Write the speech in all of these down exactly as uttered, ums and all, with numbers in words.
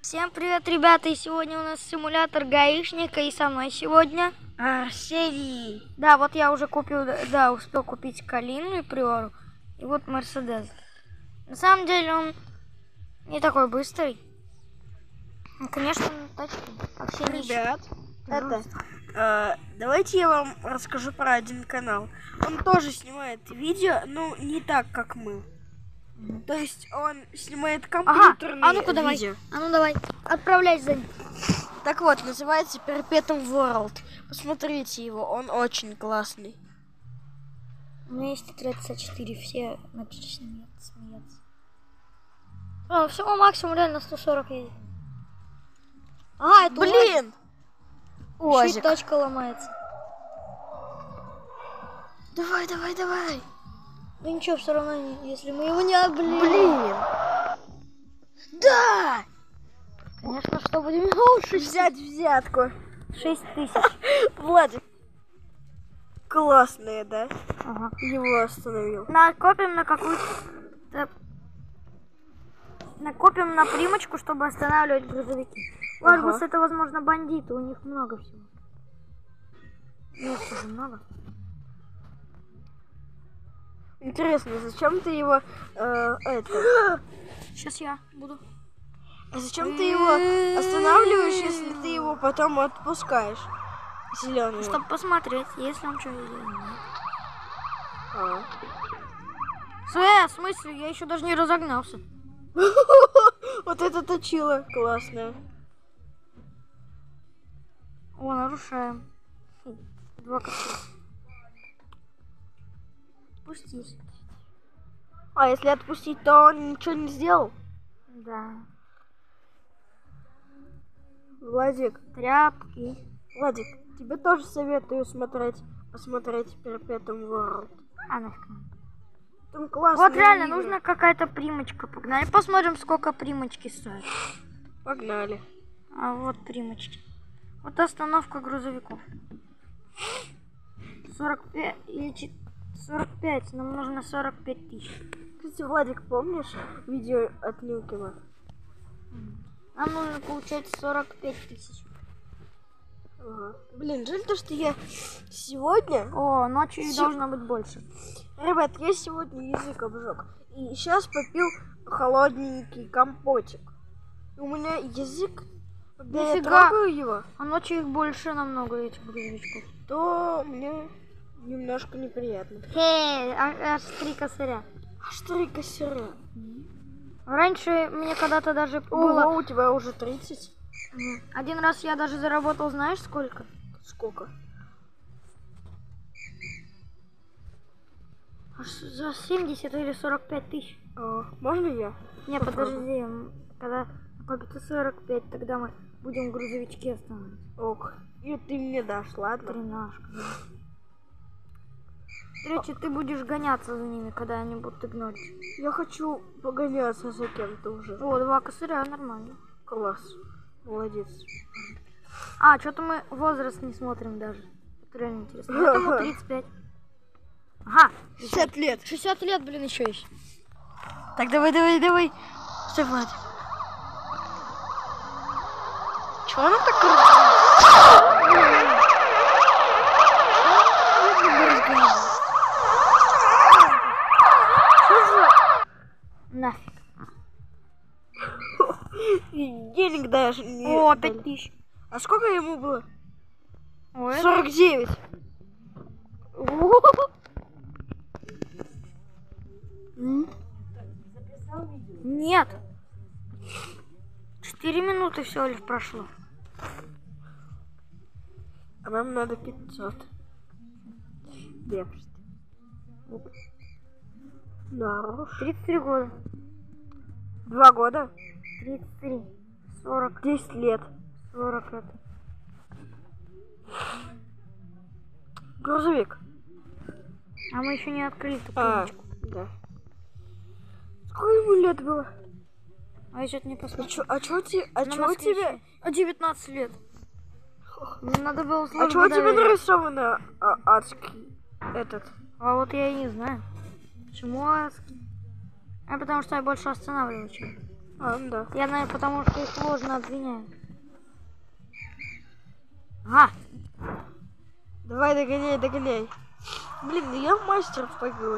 Всем привет, ребята! И сегодня у нас симулятор гаишника, и со мной сегодня Арсений. Да, вот я уже купил, да, успел купить Калину и Приору, и вот Мерседес. На самом деле он не такой быстрый. Ну, конечно, тачки. Вообще не Ребят, это, э, давайте я вам расскажу про один канал. Он тоже снимает видео, но не так, как мы. То есть он снимает компьютерные ага, а ну-ка давай, видео. а ну давай, отправляйся за ним. Так вот, называется Perpetuum World. Посмотрите его, он очень классный. У меня есть тридцать четыре, все начали смеяться. смеяться. А, всего максимум реально сто сорок едет. А, это Блин! УАЗик. Чуть тачка ломается. Давай, давай, давай. Ну ничего, все равно, если мы его не облили. Блин! Да! Конечно, что будем лучше взять взятку. шесть тысяч. Владик. Классные, да? Ага. Его остановил. Накопим на какую-то... Накопим на примочку, чтобы останавливать грузовики. Ларгус, ага. Это, возможно, бандиты, у них много всего. Места же много. Интересно, зачем ты его э, это? Сейчас я буду. А зачем ты его останавливаешь, если ты его потом отпускаешь? Зеленый. Чтобы посмотреть, если он что делает. А. Э, в смысле? Я еще даже не разогнался. Вот это точило классное. О, нарушаем. Два кота. Спустись. А если отпустить, то он ничего не сделал? Да. Владик. Тряпки. Владик, тебе тоже советую смотреть, посмотреть Perpetuum World. А нафиг. Там классно. Вот реально игры. Нужна какая-то примочка. Погнали, посмотрим, сколько примочки стоит. Погнали. А вот примочки. Вот остановка грузовиков. сорок пять или сорок пять, нам нужно сорок пять тысяч. Кстати, Владик, помнишь видео от Нюкина? Нам нужно получать сорок пять тысяч. Ага. Блин, жаль то, что я сегодня... О, ночью их С... должно быть больше. Ребят, я сегодня язык обжег. И сейчас попил холодненький компотик. У меня язык, когда я трогаю его... А ночью их больше намного, этих грузовичков. То мне немножко неприятно. Хей, аж три косаря. Аж три косаря. Раньше мне когда-то даже Ого, было... у тебя уже тридцать. Один раз я даже заработал, знаешь, сколько? Сколько? Аж за семьдесят или сорок пять тысяч. А, можно я? Не, подожди, когда накопится сорок пять, тогда мы будем грузовички останавливать. Ок, и ты мне дашь, ладно? Тринашка, да. Короче, ты будешь гоняться за ними, когда они будут игнорить. Я хочу погоняться за кем-то уже. О, два косаря, нормально. Класс. Молодец. А, что-то мы возраст не смотрим даже. Это реально интересно. Этому тридцать пять. Ага. шестьдесят лет. шестьдесят лет, блин, еще есть. Так, давай, давай, давай. Что, Влад? Чего она так крутит? Нафиг. Денег даже не... О, пять тысяч. А сколько ему было? Ой, сорок девять. Нет. Четыре минуты всего лишь прошло. А нам надо пятьсот. Держите. Да. тридцать три года. Два года? тридцать три. сорок. десять лет. сорок это. Грузовик. А мы еще не открыли эту а, примочку. Да. Сколько ему лет было? А я что-то не посмотрел. А чё тебе? А чё у тебя? А девятнадцать лет. Мне надо было А чё у тебя нарисовано а, адский этот? А вот я и не знаю. Почему адский? А потому что я больше останавливаю, чем. А, ну да. Я, наверное, потому что их сложно обвиняю. Ага. Давай, догоняй, догоняй. Блин, ну я мастер в погоне.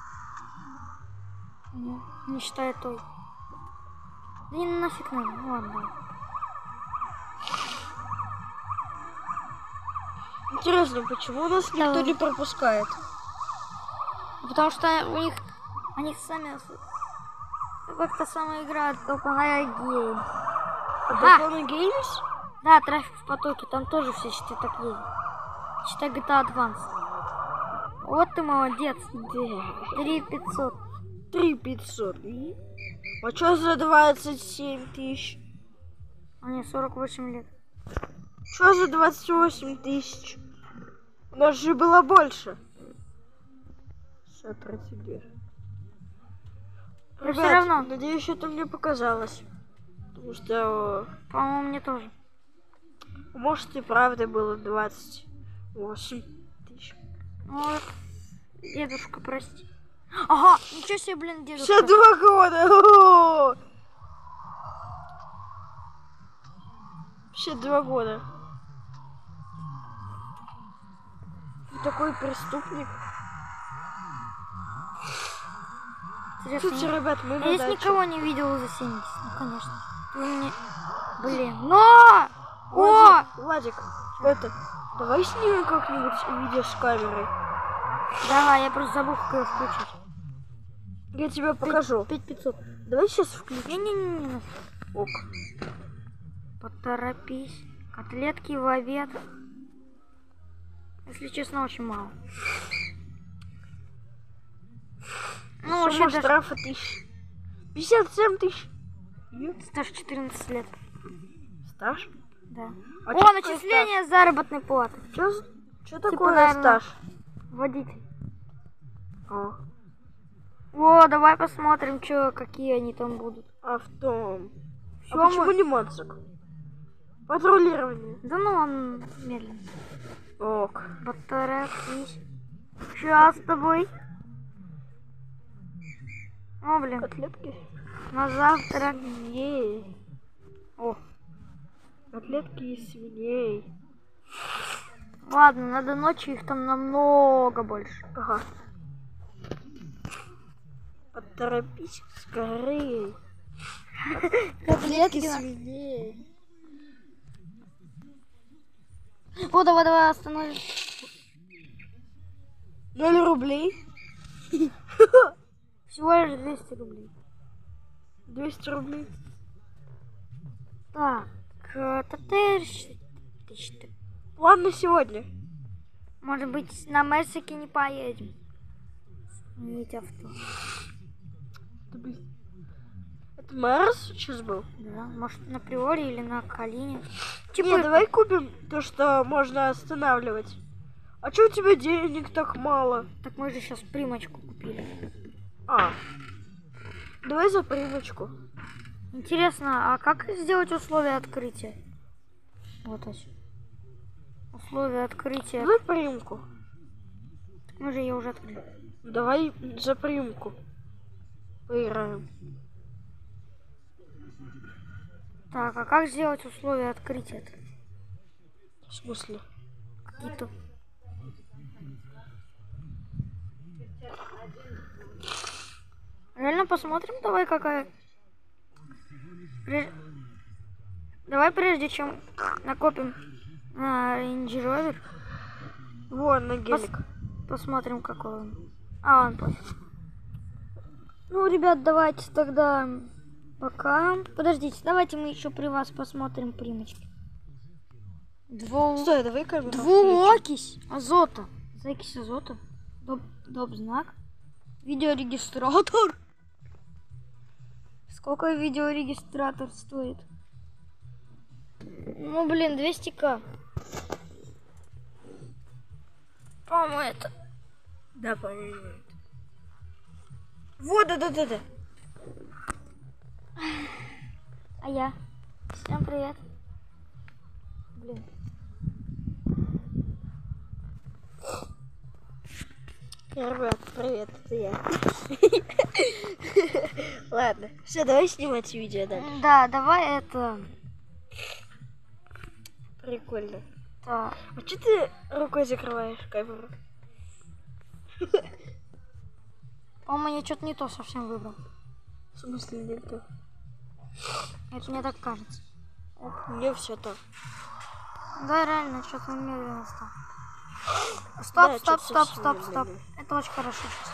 Не, не считая той. Да не нафиг надо. Ну ладно, давай. Интересно, почему нас никто Да. не пропускает? Потому что у них... Они сами... Как-то самая игра только на гейм. Это на Games? Да, трафик в потоке. Там тоже все считай так есть. Считай джи ти эй Advance. Вот ты молодец. три пятьсот. три пятьсот. А что за двадцать семь тысяч? А не, сорок восемь лет. Что за двадцать восемь тысяч? У нас же было больше. Все про тебя. Но все равно. Надеюсь, это мне показалось. Потому что, По-моему, мне тоже. может, и правда было двадцать восемь тысяч. Ой, дедушка, прости. Ага, ничего себе, блин, дедушка. шестьдесят два года! О-о-о! шестьдесят два года. Такой преступник. Интересно, Слушайте, ребят, мы я на здесь даче. никого не видел за семьдесят. Ну, конечно. Вы мне... Блин, но! О! Владик, Владик, это, давай снимем как-нибудь видео с камерой. Давай, я просто забыл, как ее включить. Я тебе покажу. пять пятьсот. Давай сейчас включим. Не-не-не. Ок. Поторопись. Котлетки в обед. Если честно, очень мало. Ну, Сумма вообще даже... штрафа тысяч. пятьдесят семь тысяч. Стаж четырнадцать лет. Стаж? Да. А О, чё такое начисление заработной платы. Что, что Типа, такое наверное, стаж? Водитель. А, О, давай посмотрим, чё, какие они там будут. автом. Чё А почему мы- не мотоцикл? Патрулирование. Да ну он медленно. Ок. Поторопись. Сейчас с тобой. О, блин, Котлетки? на завтрак. Свиней. О, Котлетки из свиней. ладно, надо ночью их там намного больше. Ага. Поторопись скорее. Котлетки свиней. О, давай, давай, остановим. Ноль рублей. Всего лишь двести рублей. Двести рублей. Так, это тысяч. Тысяч. Ладно, сегодня. Может быть, на Мерсике не поедем. Сменить авто. Это, блин, это Марс сейчас был? Да, может, на Приоре или на Калине. Не, давай купим то, что можно останавливать. А что у тебя денег так мало? Так мы же сейчас примочку купили. А, давай за примочку. Интересно, а как сделать условия открытия? Вот ось. Условия открытия. Давай примку. Мы же ее уже открыли. Давай за примку поиграем. Так, а как сделать условия открытия-то? В смысле? Какие-то. Реально посмотрим, давай какая. Пре- Давай прежде чем накопим на Range Rover, Вон на гелик. посмотрим какой он. А, он пофиг. Ну, ребят, давайте тогда пока. Подождите, давайте мы еще при вас посмотрим примочки. Дво... Стой, давай камеру. Двуокись азота. Закись азота. Доп, доп знак. Видеорегистратор. Сколько видеорегистратор стоит? Ну, блин, двести тысяч. По-моему, это. Да, по-моему. Вот, да-да-да-да. А я. Всем привет. Блин. Ребят, привет, это я. Ладно, все, давай снимать видео, да? Да, давай это... Прикольно. Да. А что ты рукой закрываешь камеру? По-моему, я что-то не то совсем выбрал. В смысле не то? Это мне так кажется. Мне все то. Да, реально, что-то медленно стало. Стоп, Да, стоп, что-то стоп, совсем стоп, стоп. медленно. Это очень хорошо сейчас.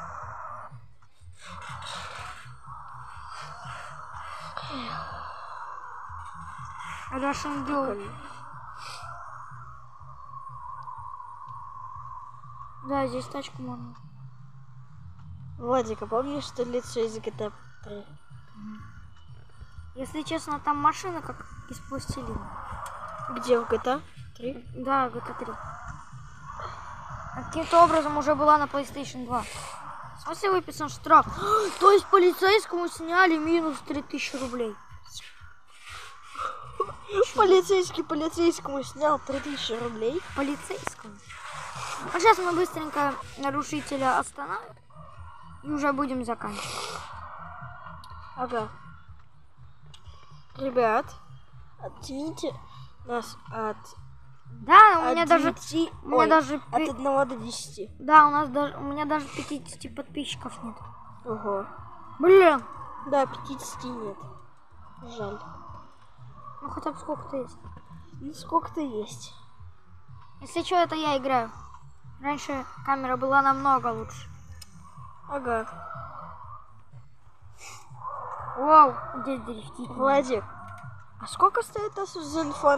Russian Duel. Прикольно. Да, здесь тачку можно. Владик, а помнишь, что лицо из джи ти эй три? Если честно, там машина как из пластилина. Где в джи ти эй три? Да, джи ти эй три. Каким-то образом уже была на PlayStation два. В смысле выписан штраф? То есть полицейскому сняли минус три тысячи рублей. Полицейский полицейскому снял три тысячи рублей. Полицейскому? А сейчас мы быстренько нарушителя остановим. И уже будем заканчивать. Ага. Ребят, оцените нас от... Да, у меня от даже... девяти, У меня ой, даже... от пи- одного до десяти. Да, у нас даже... У меня даже пятидесяти подписчиков нет. Ого. Блин. Да, пятидесяти нет. Жаль. Ну хотя бы сколько-то есть. Ну сколько-то есть. Если что, это я играю. Раньше камера была намного лучше. Ага. Вау, здесь дрифтить. Владик, а сколько стоит Asus Zenfone?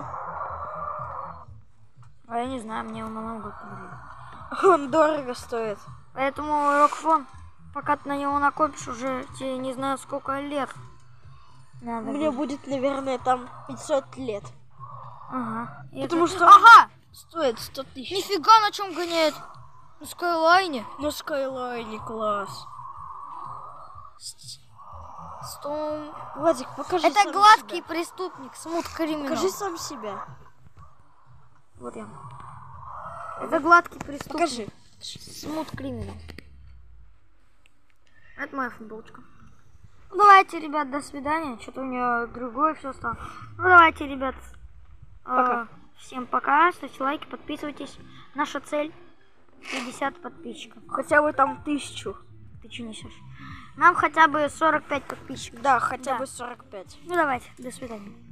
А я не знаю, мне его намного подарили. Он дорого стоит. Поэтому Рокфон, пока ты на него накопишь, уже тебе не знаю сколько лет. Надо Мне будет. будет, наверное, там пятьсот лет. Ага. И Потому это- что- Ага! Стоит сто тысяч. Нифига на чем гоняет? На Скайлайне. На Скайлайне класс. Сто... Владик, покажи Это сам гладкий себя. преступник, смут криминал. Покажи сам себя. Вот я. Это гладкий преступник. Покажи. Смут криминал. Это моя футболочка. Ну, давайте, ребят, до свидания. Что-то у нее другое все стало. Ну давайте, ребят. Пока. э, всем пока. Ставьте лайки, подписывайтесь. Наша цель пятьдесят подписчиков. Хотя бы там тысячу. Ты что несешь? Нам хотя бы сорок пять подписчиков. Да, хотя Да. бы сорок пять. Ну давайте, до свидания.